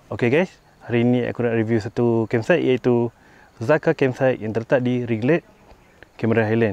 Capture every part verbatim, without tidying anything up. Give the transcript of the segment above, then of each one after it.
Okay guys, hari ini aku nak review satu campsite iaitu Zaka Campsite yang terletak di Ringlet, Cameron Highland.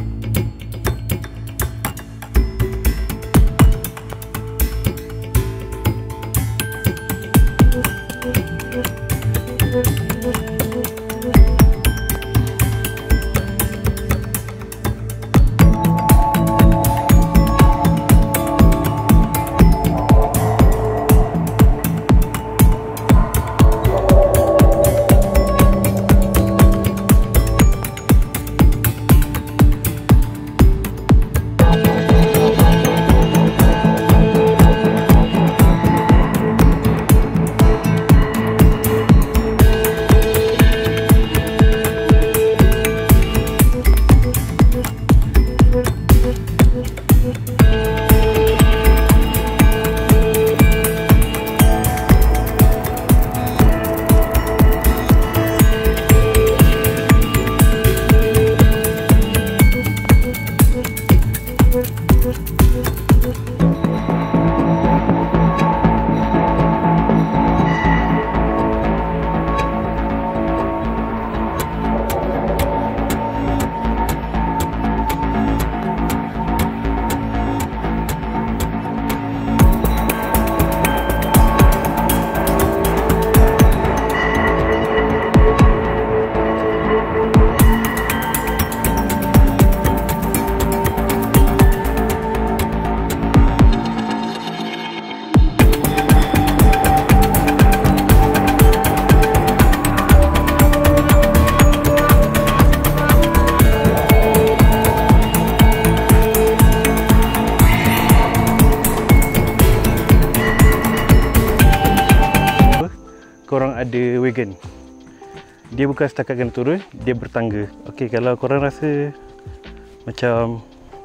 Korang ada wagon. Dia bukan setakat kena turun, dia bertangga. Okey, kalau korang rasa macam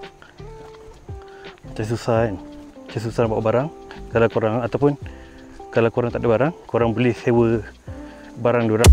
macam susah kan, macam susah nak bawa barang, kalau korang ataupun kalau korang tak ada barang, korang boleh sewa barang diorang.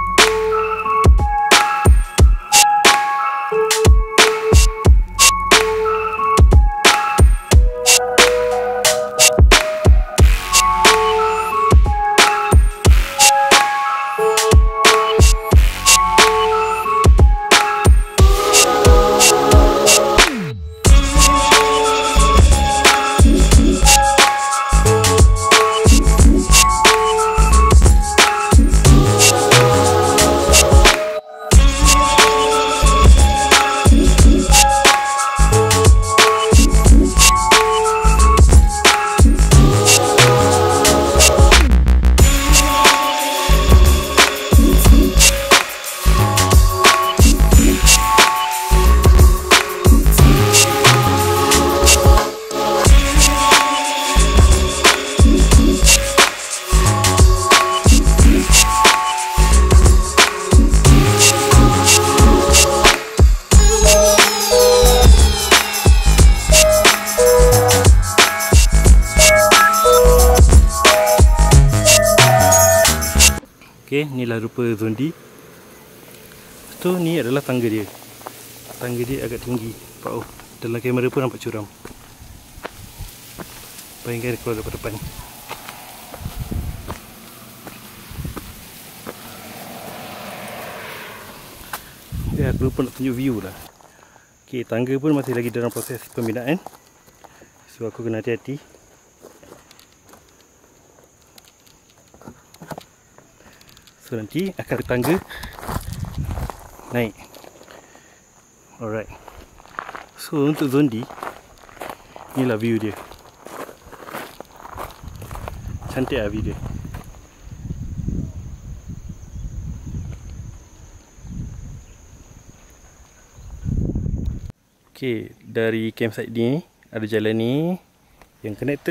Okey, inilah rupa zondi. Tu ni adalah tangga dia. Tangga dia agak tinggi. Nampak, oh, dalam kamera pun nampak curam. Bayangkan dia keluar daripada depan. Ya, aku lupa nak tunjuk view lah. Okey, tangga pun masih lagi dalam proses pembinaan. So aku kena hati-hati. So nanti akan tangga naik. Alright. So untuk zondi, inilah view dia. Cantik lah view dia. Okay, dari campsite ni ada jalan ni yang connected.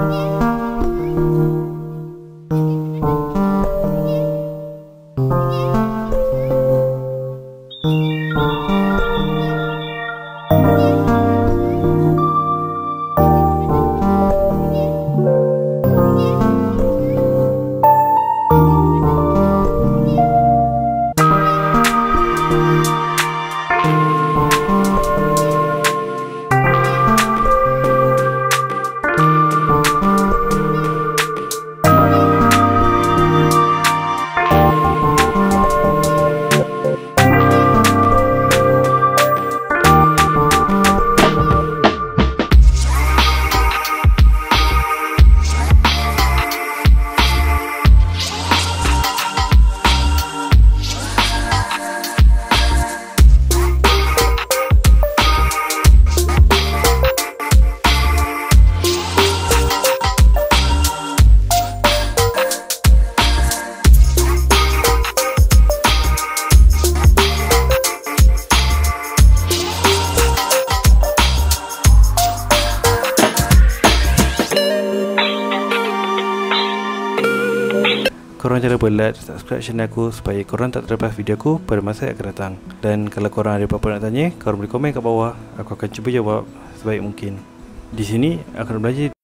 Korang jangan lupa like dan subscribe channel aku supaya korang tak terlepas video aku pada masa yang akan datang. Dan kalau korang ada apa-apa nak tanya, korang boleh komen kat bawah. Aku akan cuba jawab sebaik mungkin. Di sini akan belajar